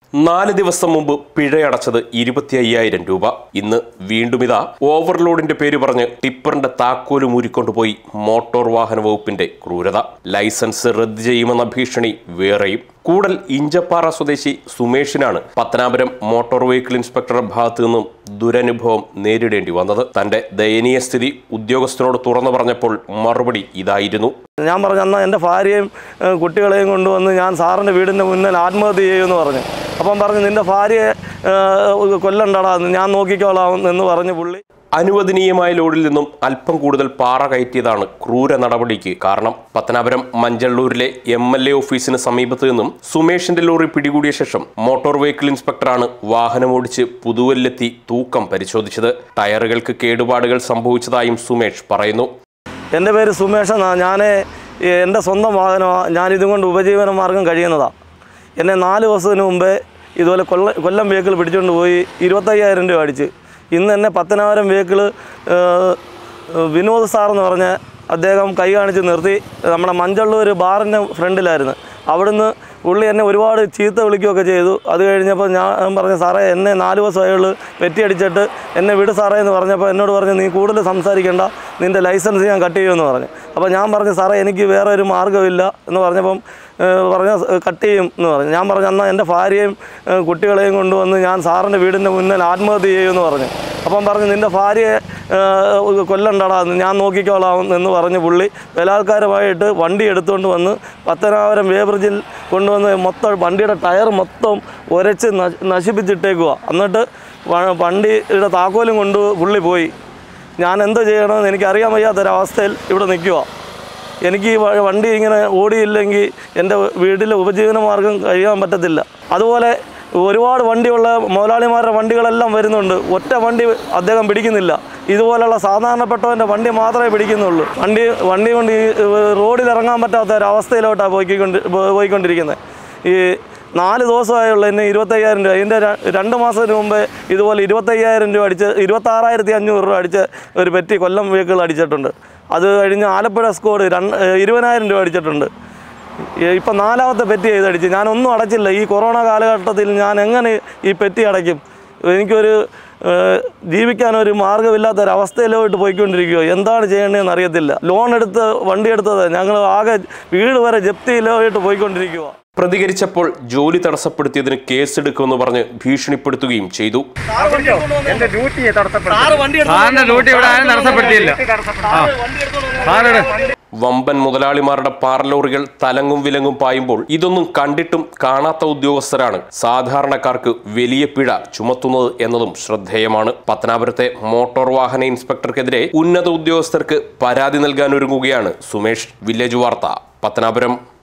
4 ദിവസം മുമ്പ് പിഴയടച്ചത് 25,000 രൂപ. ഇന്ന് വീണ്ടും ഇതാ ഓവർലോഡിന്റെ പേര് പറഞ്ഞ് ടിപ്പറിന്റെ താക്കോല് മൂരിക്കൊണ്ടുപോയി മോട്ടോർ വാഹന വകുപ്പിന്റെ ക്രൂരത. ലൈസൻസ് റദ്ദ് ചെയ്യുമെന്ന ഭീഷണി വേറെയും. കൂടൽ ഇഞ്ചപ്പാറ സ്വദേശി സുമേഷിനാണ് പത്തനാപുരം മോട്ടോർ വെഹിക്കിൾ ഇൻസ്പെക്ടറുടെ ഭാഗത്തു നിന്നും ദുരനുഭവം നേരിടേണ്ടി വന്നത്. തന്റെ ദയനീയ സ്ഥിതി ഉദ്യോഗസ്ഥനോട് തുറന്നു പറഞ്ഞപ്പോൾ മറുപടി ഇതായിരുന്നു. ഞാൻ പറഞ്ഞു, എന്നാൽ എൻ്റെ ഭാര്യയും കുട്ടികളെയും കൊണ്ടുവന്ന് ഞാൻ സാറിൻ്റെ വീടിൻ്റെ മുന്നിൽ ആത്മഹത്യ ചെയ്യുമെന്ന് പറഞ്ഞു. അപ്പം പറഞ്ഞു, നിൻ്റെ ഭാര്യയെ കൊല്ലണ്ടടാ, ഞാൻ നോക്കിക്കോളാം എന്ന് പറഞ്ഞു പുള്ളി. അനുവദനീയമായ ലോഡിൽ നിന്നും അല്പം കൂടുതൽ പാറ കയറ്റിയതാണ് ക്രൂര നടപടിക്ക് കാരണം. പത്തനാപുരം മഞ്ചള്ളൂരിലെ MLA ഓഫീസിന് സമീപത്ത് നിന്നും സുമേഷിന്റെ ലോറി പിടികൂടിയ ശേഷം മോട്ടോർ വെഹിക്കിൾ ഇൻസ്പെക്ടറാണ് വാഹനമോടിച്ച് പുതുവലിലെത്തി തൂക്കം പരിശോധിച്ചത്. ടയറുകൾക്ക് കേടുപാടുകൾ സംഭവിച്ചതായും സുമേഷ് പറയുന്നു. എൻ്റെ പേര് സുമേഷ് എന്നാണ്. എൻ്റെ സ്വന്തം വാഹനമാണ്. ഞാനിതുകൊണ്ട് ഉപജീവന മാർഗം കഴിയുന്നതാണ്. എന്നെ 4 ദിവസത്തിന് മുമ്പേ ഇതുപോലെ കൊല്ലം വെഹിക്കിൾ പിടിച്ചുകൊണ്ട് പോയി 25,000 രൂപ അടിച്ച്. ഇന്ന് എന്നെ പത്തനാപുരം വെഹിക്കിൾ വിനോദ് സാറെന്ന് പറഞ്ഞ അദ്ദേഹം കൈ കാണിച്ച് നിർത്തി. നമ്മുടെ മഞ്ചള്ളൂർ ബാറിൻ്റെ ഫ്രണ്ടിലായിരുന്നു. അവിടുന്ന് പുള്ളി എന്നെ ഒരുപാട് ചീത്ത വിളിക്കുകയൊക്കെ ചെയ്തു. അത് കഴിഞ്ഞപ്പോൾ ഞാൻ പറഞ്ഞു, സാറേ എന്നെ 4 ദിവസമായുള്ളൂ പെറ്റി അടിച്ചിട്ട് എന്നെ വിട് സാറേ എന്ന് പറഞ്ഞപ്പോൾ എന്നോട് പറഞ്ഞു, നീ കൂടുതൽ സംസാരിക്കേണ്ട, നിൻ്റെ ലൈസൻസ് ഞാൻ കട്ട് ചെയ്യുമെന്ന് പറഞ്ഞു. അപ്പോൾ ഞാൻ പറഞ്ഞു, സാറേ എനിക്ക് വേറെ ഒരു മാർഗ്ഗമില്ല എന്ന് പറഞ്ഞപ്പം പറഞ്ഞ കട്ട് ചെയ്യും എന്ന് പറഞ്ഞു. ഞാൻ പറഞ്ഞു, എന്നാൽ എൻ്റെ ഭാര്യയും കുട്ടികളെയും കൊണ്ടുവന്ന് ഞാൻ സാറിൻ്റെ വീടിൻ്റെ മുന്നിൽ ആത്മഹത്യ ചെയ്യുമെന്ന് പറഞ്ഞു. അപ്പം പറഞ്ഞു, നിൻ്റെ ഭാര്യയെ കൊല്ലണ്ടടാ, ഞാൻ നോക്കിക്കോളാം എന്ന് പറഞ്ഞ് പുള്ളി ബലാത്കാരമായിട്ട് വണ്ടി എടുത്തുകൊണ്ട് വന്ന് പത്തനാപുരം വേബ്രിഡ്ജിൽ കൊണ്ടുവന്ന് മൊത്തം വണ്ടിയുടെ ടയർ മൊത്തം ഉരച്ച് നശിപ്പിച്ചിട്ടേക്കുക. എന്നിട്ട് വണ്ടിയുടെ താക്കോലും കൊണ്ട് പുള്ളി പോയി. ഞാൻ എന്ത് ചെയ്യണമെന്ന് എനിക്കറിയാൻ വയ്യാത്തൊരവസ്ഥയിൽ ഇവിടെ നിൽക്കുക. എനിക്ക് ഈ വണ്ടി ഇങ്ങനെ ഓടിയില്ലെങ്കിൽ എൻ്റെ വീട്ടിലെ ഉപജീവന മാർഗം കഴിയാൻ പറ്റത്തില്ല. അതുപോലെ ഒരുപാട് വണ്ടിയുള്ള മുതലാളിമാരുടെ വണ്ടികളെല്ലാം വരുന്നുണ്ട്. ഒറ്റ വണ്ടി അദ്ദേഹം പിടിക്കുന്നില്ല. ഇതുപോലുള്ള സാധാരണപ്പെട്ടവൻ്റെ വണ്ടി മാത്രമേ പിടിക്കുന്നുള്ളൂ. വണ്ടി കൊണ്ട് ഈ റോഡിൽ ഇറങ്ങാൻ പറ്റാത്ത ഒരവസ്ഥയിലോട്ടാണ് പോയിക്കൊണ്ടിരിക്കുന്നത്. ഈ 4 ദിവസമായുള്ള എന്നെ 25,000 രൂപ, ഇതിൻ്റെ 2 മാസത്തിന് മുമ്പേ ഇതുപോലെ 25,000 രൂപ അടിച്ച് 26,500 രൂപ അടിച്ച് ഒരു പെറ്റി കൊല്ലം വെഹിക്കിൾ അടിച്ചിട്ടുണ്ട്. അത് കഴിഞ്ഞ് ആലപ്പുഴ സ്കോഡ് 20,000 രൂപ അടിച്ചിട്ടുണ്ട്. ഇപ്പം 4ാമത്തെ പെറ്റി ചെയ്തടിച്ച്. ഞാനൊന്നും അടച്ചില്ല. ഈ കൊറോണ കാലഘട്ടത്തിൽ ഞാൻ എങ്ങനെ ഈ പെറ്റി അടയ്ക്കും? എനിക്കൊരു ജീവിക്കാനൊരു മാർഗ്ഗമില്ലാത്തൊരവസ്ഥയിലോട്ട് പോയിക്കൊണ്ടിരിക്കുകയോ. എന്താണ് ചെയ്യേണ്ടതെന്ന് അറിയത്തില്ല. ലോൺ എടുത്ത് വണ്ടി എടുത്തത് ഞങ്ങൾ ആകെ വീട് വരെ ജപ്തിയിലോട്ട് പോയിക്കൊണ്ടിരിക്കുക. പ്രതികരിച്ചപ്പോൾ ജോലി തടസ്സപ്പെടുത്തിയതിന് കേസെടുക്കുമെന്ന് പറഞ്ഞ് ഭീഷണിപ്പെടുത്തുകയും ചെയ്തു. വമ്പൻ മുതലാളിമാരുടെ പാറലോറികൾ തലങ്ങും വിലങ്ങും പായുമ്പോൾ ഇതൊന്നും കണ്ടിട്ടും കാണാത്ത ഉദ്യോഗസ്ഥരാണ് സാധാരണക്കാർക്ക് വലിയ പിഴ ചുമത്തുന്നത് എന്നതും ശ്രദ്ധേയമാണ്. പത്തനാപുരത്തെ മോട്ടോർ വാഹന ഇൻസ്പെക്ടർക്കെതിരെ ഉന്നത ഉദ്യോഗസ്ഥർക്ക് പരാതി നൽകാനൊരുങ്ങുകയാണ് സുമേഷ്. വില്ലേജ് വാർത്ത, പത്തനാപുരം.